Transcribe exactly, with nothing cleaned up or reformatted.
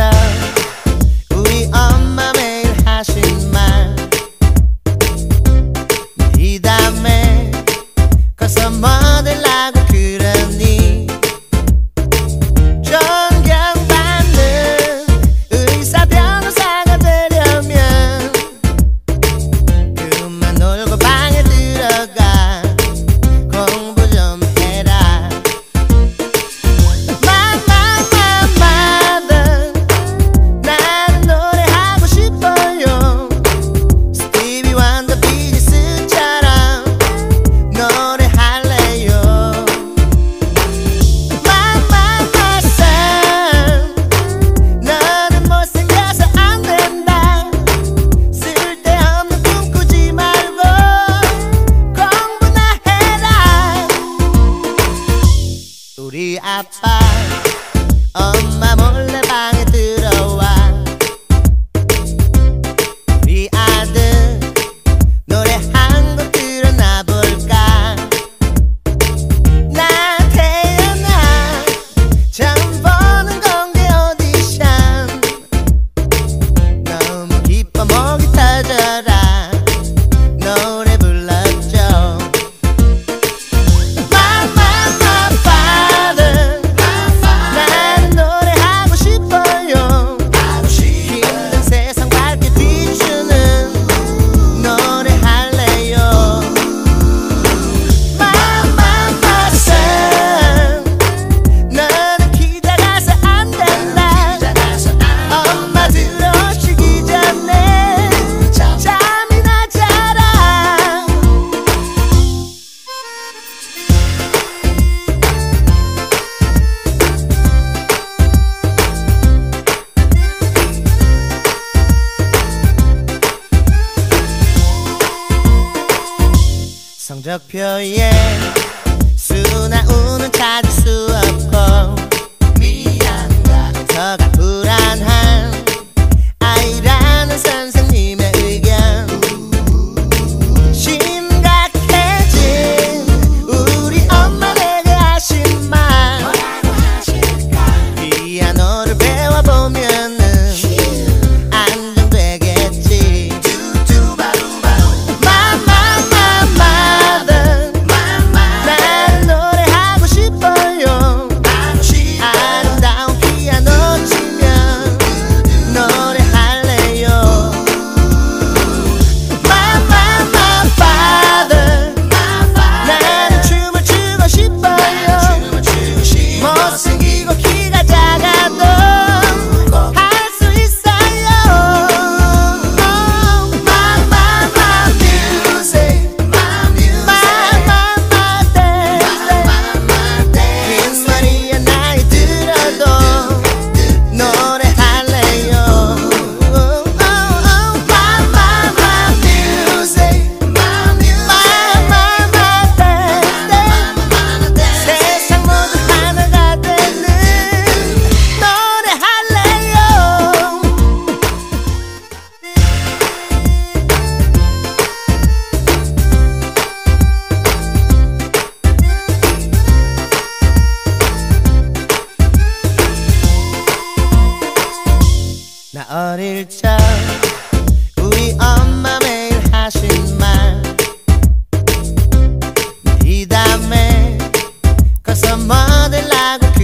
적 우리 엄마 매일 하신 말 이 다음에 커서 뭐 되려고 그러니 존경받는 의사 변호사가 되려면 그만 놀고 방에 들어가 공부 좀 해라. 마마마마다 나는 노래하고 싶어요. 스티비 원더 비지스처럼 노래할래요. 마마마상 너는 못생겨서 안 된다. 쓸데없는 꿈 꾸지 말고 공부나 해라. 우리 아빠 엄마 몰래 방에 들어와. 우리 아들 노래 한 곡 들었나 볼까. 나 태어나 처음 보는 공개 오디션 너무 기뻐 목이 터져라 노래 불렀죠. 마마마 father 나는 노래하고 싶어요. 힘든 세상 밝게 비추는 노래할래요. 마마마 son 너는 키 작아서 안 된다. 엄마 들어오시기 전에 잠이나 자라. 성적표에 수나 우는 찾을 수 없고 미안다 정서가 불안한 아이라는 선생님의 의견 심각해진 우리 엄마 내게 하신 말 피아노를 배워보면은 안정되겠지. 마마마마다 나는 노래하고 싶어요. 아름다운 피아노 치면 노래할래요. 마마마 father 나는 춤을 추고 싶어요. 못생기고 키가 작아도 할 수 있어요. 마마마 music 마마마 dance 빈소리에 나이 들어도 노래할래요. 마마마 music 마마마 dance 세상 모두 하나가 되는 노래할래요. 나 어릴 적 우리 엄마 매일 하신 말 이 다음에 커서 뭐 되려고